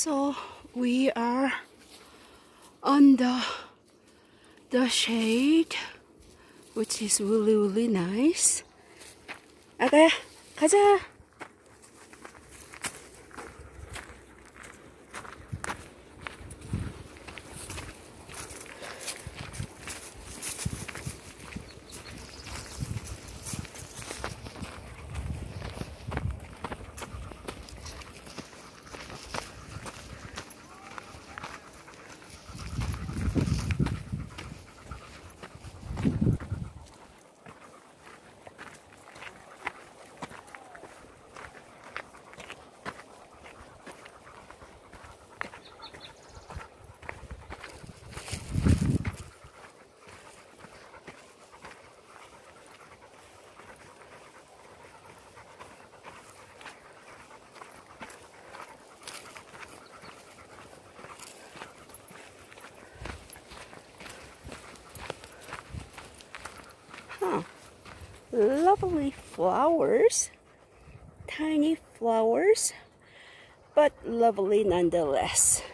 So we are on the shade, which is really nice. 아가야, 가자. Lovely flowers, tiny flowers, but lovely nonetheless.